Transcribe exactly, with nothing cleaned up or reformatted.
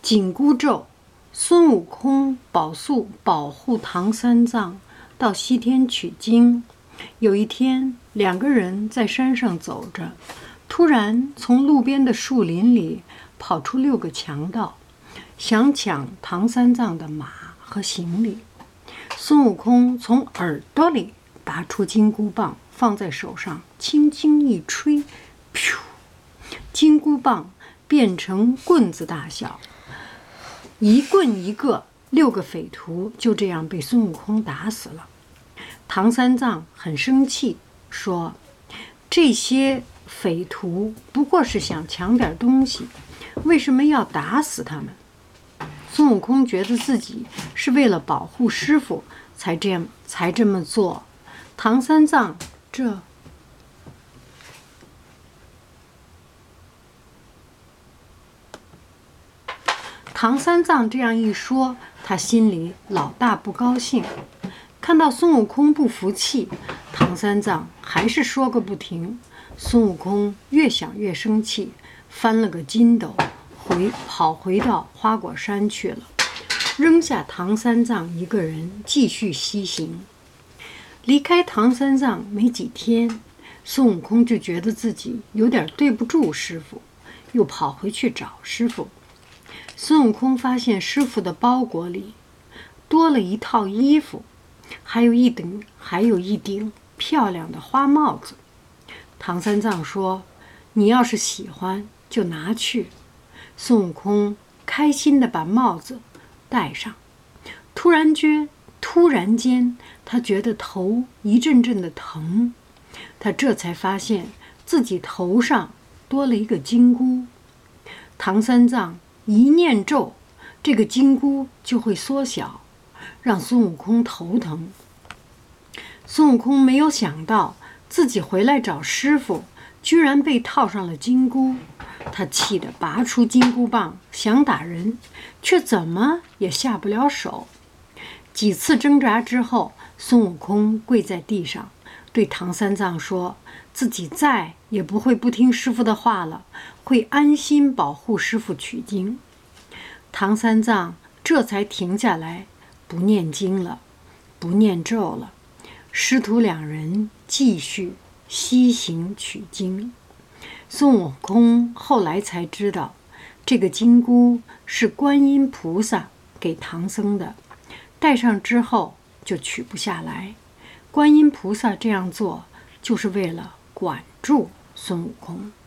紧箍咒，孙悟空保护保护唐三藏到西天取经。有一天，两个人在山上走着，突然从路边的树林里跑出六个强盗，想抢唐三藏的马和行李。孙悟空从耳朵里拔出金箍棒，放在手上，轻轻一吹，噗，金箍棒变成棍子大小，一棍一个，六个匪徒就这样被孙悟空打死了。唐三藏很生气，说：“这些匪徒不过是想抢点东西，为什么要打死他们？”孙悟空觉得自己是为了保护师傅才这样才这么做。唐三藏这唐三藏这样一说，他心里老大不高兴。看到孙悟空不服气，唐三藏还是说个不停。孙悟空越想越生气，翻了个筋斗，回跑回到花果山去了，扔下唐三藏一个人继续西行。离开唐三藏没几天，孙悟空就觉得自己有点对不住师傅，又跑回去找师傅。孙悟空发现师傅的包裹里多了一套衣服，还有一顶还有一顶漂亮的花帽子。唐三藏说：“你要是喜欢就拿去。”孙悟空开心地把帽子戴上。突然间，突然间，他觉得头一阵阵的疼。他这才发现自己头上多了一个金箍。唐三藏一念咒，这个金箍就会缩小，让孙悟空头疼。孙悟空没有想到自己回来找师傅，居然被套上了金箍。他气得拔出金箍棒想打人，却怎么也下不了手。几次挣扎之后，孙悟空跪在地上，对唐三藏说自己再也不会不听师傅的话了，会安心保护师傅取经。唐三藏这才停下来，不念经了，不念咒了。师徒两人继续西行取经。孙悟空后来才知道，这个金箍是观音菩萨给唐僧的，戴上之后就取不下来。观音菩萨这样做，就是为了管住孙悟空。